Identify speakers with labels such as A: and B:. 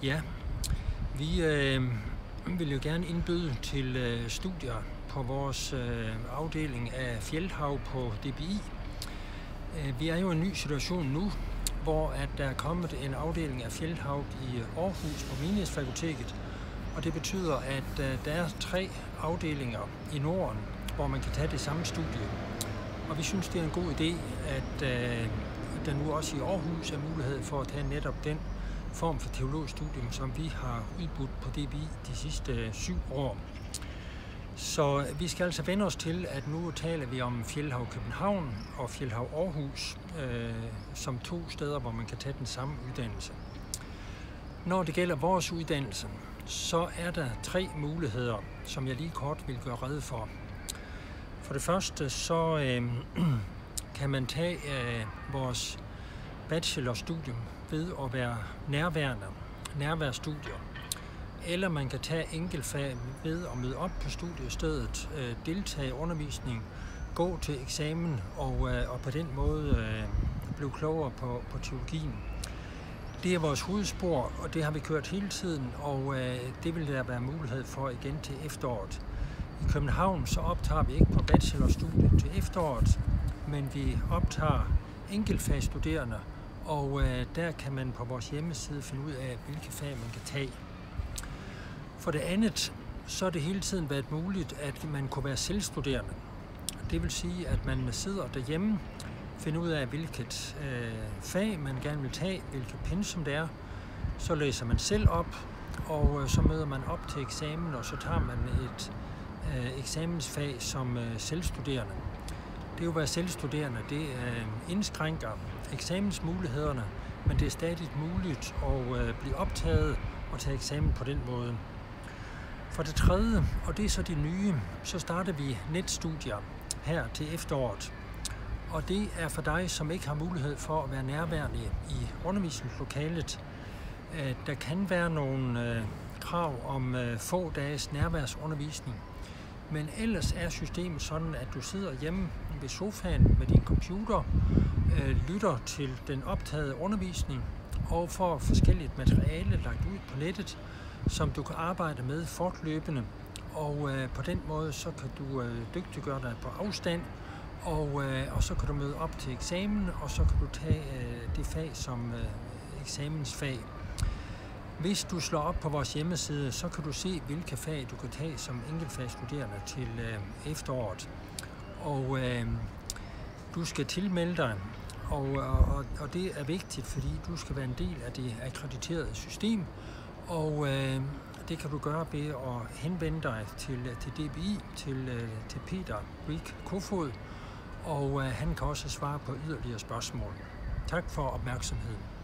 A: Ja, vi vil jo gerne indbyde til studier på vores afdeling af Fjeldhav på DBI. Vi er jo i en ny situation nu, hvor at der er kommet en afdeling af Fjeldhav i Aarhus på Menighedsfakultetet, og det betyder, at der er 3 afdelinger i Norden, hvor man kan tage det samme studie. Og vi synes, det er en god idé, at der nu også i Aarhus er mulighed for at tage netop den form for teologisk studium, som vi har udbudt på DBI de sidste 7 år. Så vi skal altså vende os til, at nu taler vi om Fjeldhav København og Fjeldhav Aarhus som 2 steder, hvor man kan tage den samme uddannelse. Når det gælder vores uddannelse, så er der 3 muligheder, som jeg lige kort vil gøre rede for. For det første, så kan man tage vores bachelorstudium ved at være nærværsstudier. Eller man kan tage enkeltfag ved at møde op på studiestedet, deltage i undervisning, gå til eksamen og på den måde blive klogere på teologien. Det er vores hovedspor, og det har vi kørt hele tiden, og det vil der være mulighed for igen til efteråret. I København så optager vi ikke på bachelorstudiet til efteråret, men vi optager enkeltfagsstuderende, og der kan man på vores hjemmeside finde ud af, hvilke fag man kan tage. For det andet, så har det hele tiden været muligt, at man kunne være selvstuderende. Det vil sige, at man sidder derhjemme, finder ud af, hvilket fag man gerne vil tage, hvilket pensum det er. Så læser man selv op, og så møder man op til eksamen, og så tager man et eksamensfag som selvstuderende. Det er jo at være selvstuderende, det indskrænker eksamensmulighederne, men det er stadig muligt at blive optaget og tage eksamen på den måde. For det tredje, og det er så det nye, så starter vi netstudier her til efteråret. Og det er for dig, som ikke har mulighed for at være nærværende i undervisningslokalet. Der kan være nogle krav om få dages nærværsundervisning, men ellers er systemet sådan, at du sidder hjemme ved sofaen med din computer, lytter til den optagede undervisning og får forskelligt materiale lagt ud på nettet, som du kan arbejde med fortløbende. Og på den måde så kan du dygtiggøre dig på afstand, og så kan du møde op til eksamen, og så kan du tage det fag som eksamensfag. Hvis du slår op på vores hjemmeside, så kan du se, hvilke fag du kan tage som enkeltfagsstuderende til efteråret. Og du skal tilmelde dig, og det er vigtigt, fordi du skal være en del af det akkrediterede system, og det kan du gøre ved at henvende dig til DBI, til Peter Rik Kofod, og han kan også svare på yderligere spørgsmål. Tak for opmærksomheden.